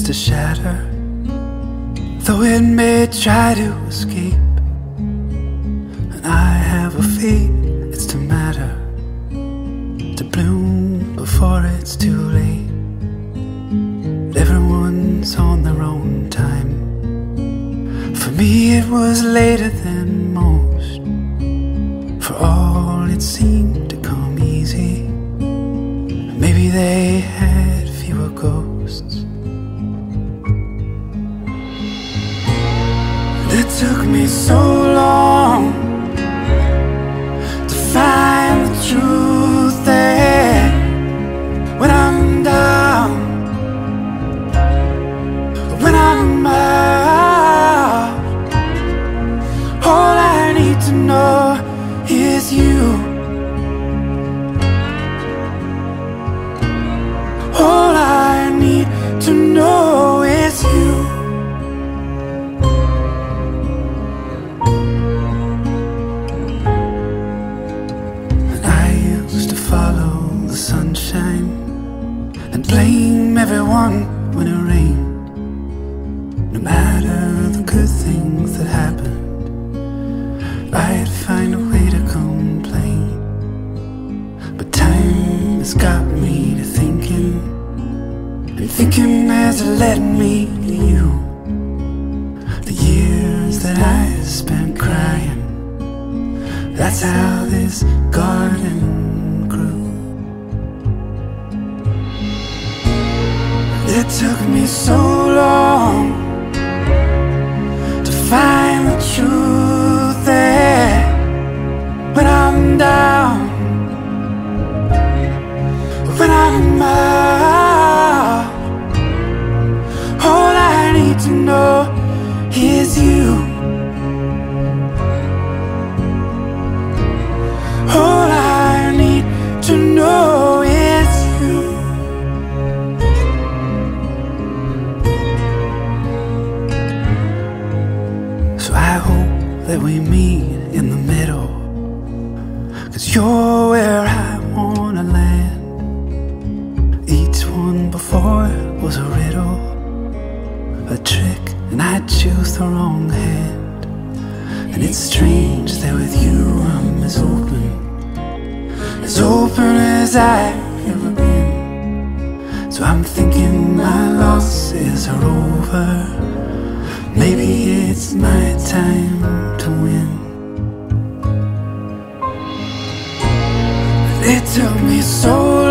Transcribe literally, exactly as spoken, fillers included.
to shatter, though it may try to escape. And I have a fate, it's to matter, to bloom before it's too late. Everyone's on their own time. For me it was later than most. For all it seemed to come easy. Maybe they had fewer ghosts. It took me so long to find the truth there. When I'm down, when I'm out, all I need to know is you. All I need to know is you. And I used to follow the sunshine and blame everyone when it rained. No matter the good things that happened, I'd find a way to complain. But time has got me to thinking, and thinking has led me to you. The years that I spent crying, that's how this garden grew. It took me so long to find the truth there. When I'm down, when I'm out, all I need to know is you. All I need to know is you. So I hope that we meet in the middle, 'cause you're where I wanna land. Each one before was a riddle, a trick, and I choose the wrong hand. And it's strange that with you I'm as open, as open as I've ever been. So I'm thinking my losses are over. Maybe it's my time to win. It took me so long